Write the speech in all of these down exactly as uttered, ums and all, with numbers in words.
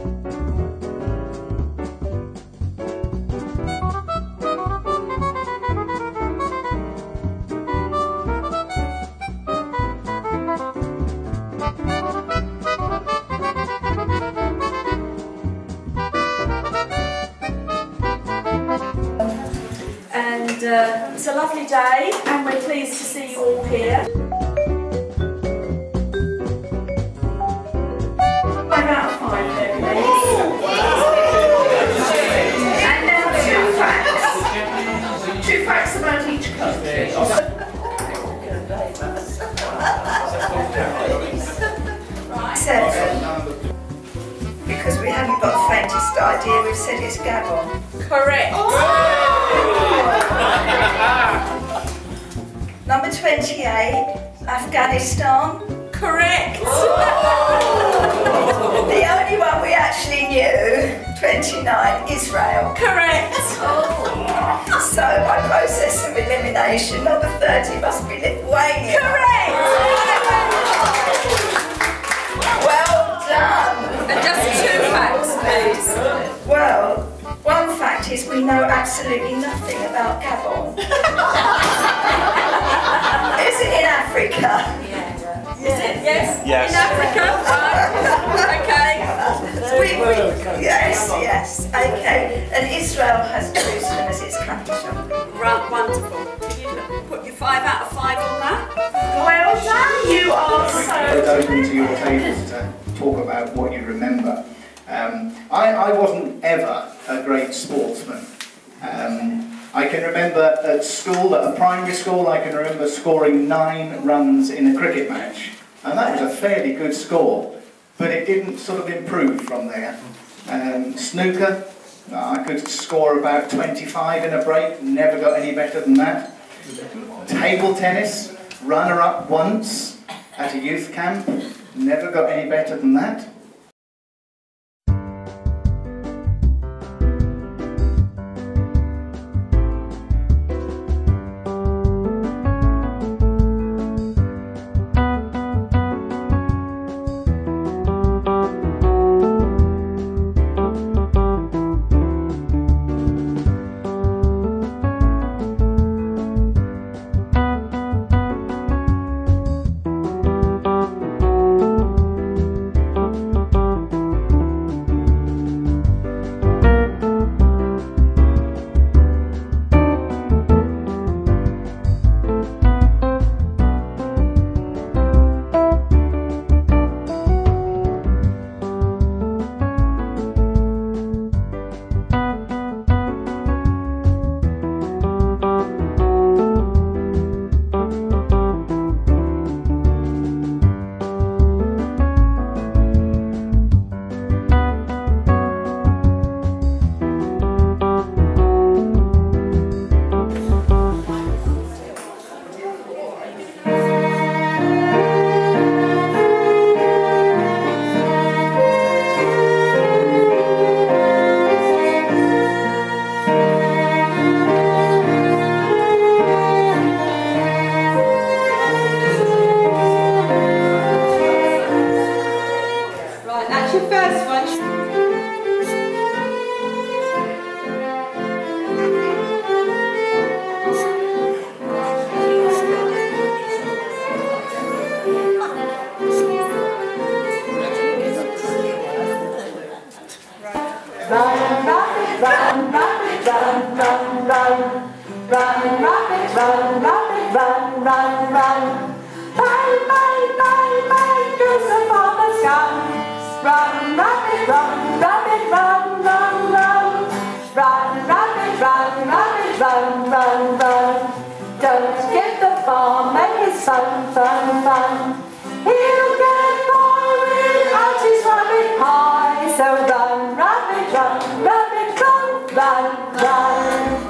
And uh, it's a lovely day, and we're pleased to see you all here. Five out of five there, please. And now two facts. Two facts about each country. Seven. Because we haven't got the faintest idea, we've said it's Gabon. Correct. Number twenty-eight, Afghanistan. Correct. The only one we actually knew, twenty-nine, Israel. Correct. So by process of elimination, number thirty must be Lithuania. Correct. Well done. And just two facts, please. Well, one fact is we know absolutely nothing about Gabon. Is it in Africa? Is it? Yes? Yes. In Africa? Right. Okay. We, we, yes, yes. Okay. And Israel has Jerusalem as its capital. Right, wonderful. Can you put your five out of five on that? Well done. You are It's so. open to your tables to talk about what you remember. Um, I, I wasn't ever a great sportsman. Um, I can remember at school, at a primary school, I can remember scoring nine runs in a cricket match. And that was a fairly good score, but it didn't sort of improve from there. Um, snooker, I could score about twenty-five in a break, never got any better than that. Table tennis, runner-up once at a youth camp, never got any better than that. Run, rabbit, run, rabbit, run, run, run. Bang, bang, bang, bang, goes the farmer's gun. Run, rabbit, run, rabbit, run, run, run. Run, rabbit, run, rabbit, run, run, run. Don't give the farmer his fun, fun, fun. He'll get boring at his rabbit pie. So run, rabbit, run, rabbit, run, run, run.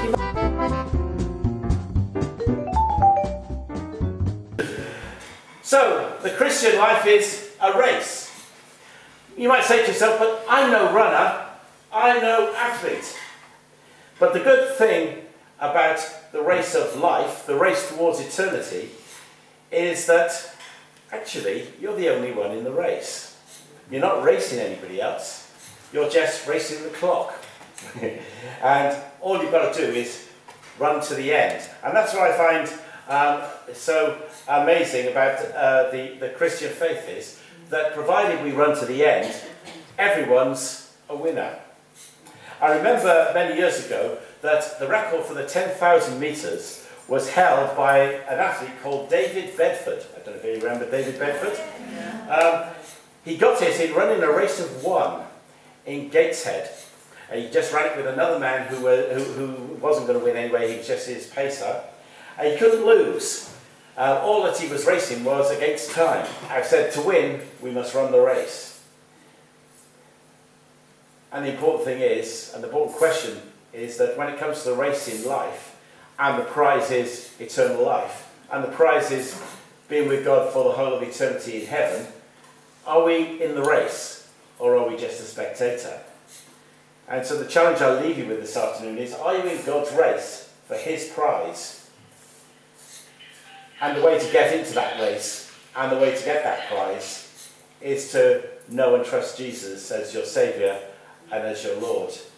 So, the Christian life is a race. You might say to yourself, but I'm no runner, I'm no athlete. But the good thing about the race of life, the race towards eternity, is that actually you're the only one in the race. You're not racing anybody else. you're just racing the clock. And all you've got to do is run to the end. And that's what I find um, so amazing about uh, the, the Christian faith is that provided we run to the end, everyone's a winner. I remember many years ago that the record for the ten thousand metres was held by an athlete called David Bedford. I don't know if you remember David Bedford. Um, he got it in running a race of one in Gateshead. And he just ran it with another man who, uh, who, who wasn't going to win anyway, he was just his pacer. And he couldn't lose. Uh, all that he was racing was against time. I said, to win, we must run the race. And the important thing is, and the important question is that when it comes to the race in life, and the prize is eternal life, and the prize is being with God for the whole of eternity in heaven, are we in the race, or are we just a spectator? And so the challenge I'll leave you with this afternoon is, are you in God's race for his prize? And the way to get into that race, and the way to get that prize, is to know and trust Jesus as your Saviour and as your Lord.